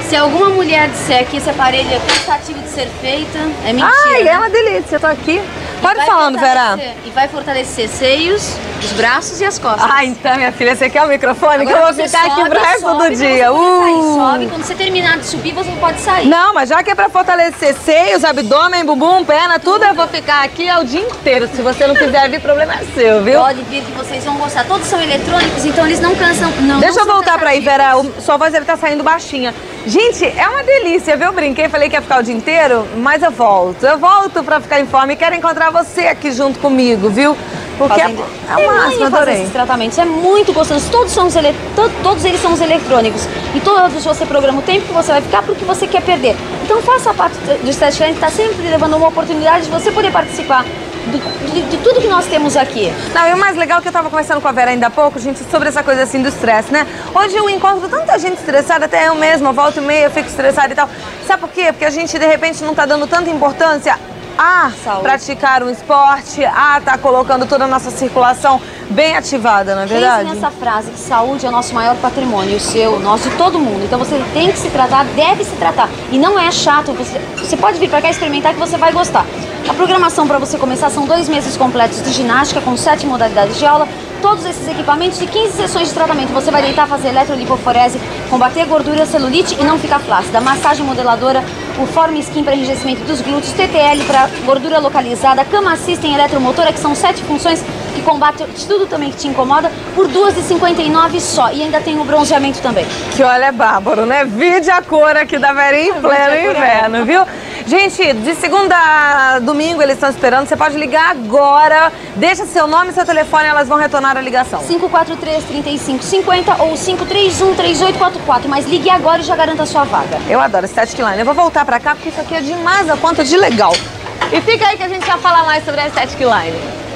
Se alguma mulher disser que esse aparelho é cansativo de ser feita, é mentira. Ai, né? é uma delícia, eu tô aqui. Pode falando, Vera. E vai fortalecer seios, os braços e as costas. Ah, então, minha filha, você quer o microfone? Agora que eu vou você ficar aqui sobe, pro resto sobe, do pra dia. você poder sair. Sobe, quando você terminar de subir, você pode sair. Não, mas já que é pra fortalecer seios, abdômen, bumbum, perna, tudo, eu vou ficar aqui o dia inteiro. Se você não quiser vir, problema é seu, viu? Pode vir que vocês vão gostar. Todos são eletrônicos, então eles não cansam. Deixa eu voltar pra aí, Vera. Sua voz deve estar saindo baixinha. Gente, é uma delícia, viu? Eu brinquei, falei que ia ficar o dia inteiro, mas eu volto. Eu volto pra ficar em forma e quero encontrar você aqui junto comigo, viu? Porque é o máximo, adorei. Esses tratamentos é muito gostoso. Todos eles são os eletrônicos. E todos você programa o tempo que você vai ficar porque você quer perder. Então faça parte do Estética Line, está sempre levando uma oportunidade de você poder participar de tudo que nós temos aqui. Não, e o mais legal é que eu tava conversando com a Vera ainda há pouco, gente, sobre essa coisa assim do estresse, né? Hoje eu encontro tanta gente estressada, até eu mesma, volta e meia, eu fico estressada e tal. Sabe por quê? Porque a gente, de repente, não tá dando tanta importância a praticar um esporte, a tá colocando toda a nossa circulação bem ativada, não é verdade? Pense nessa frase, que saúde é o nosso maior patrimônio, o seu, o nosso, de todo mundo. Então você tem que se tratar, deve se tratar. E não é chato, você pode vir pra cá experimentar que você vai gostar. A programação para você começar são 2 meses completos de ginástica com 7 modalidades de aula, todos esses equipamentos e 15 sessões de tratamento. Você vai deitar, fazer eletrolipoforese, combater gordura, celulite e não ficar flácida. Massagem modeladora, o Form Skin para enrijecimento dos glúteos, TTL para gordura localizada, Cama System eletromotora, que são 7 funções que combatem tudo também que te incomoda, por R$ 2,59 só. E ainda tem o bronzeamento também. Que olha, é bárbaro, né? Vide a cor aqui da Verinha em pleno inverno, viu? Gente, de segunda a domingo eles estão esperando. Você pode ligar agora. Deixa seu nome e seu telefone e elas vão retornar a ligação. 543-3550 ou 531-3844. Mas ligue agora e já garanta a sua vaga. Eu adoro Estética Line. Eu vou voltar pra cá porque isso aqui é demais a conta de legal. E fica aí que a gente vai falar mais sobre a Estética Line.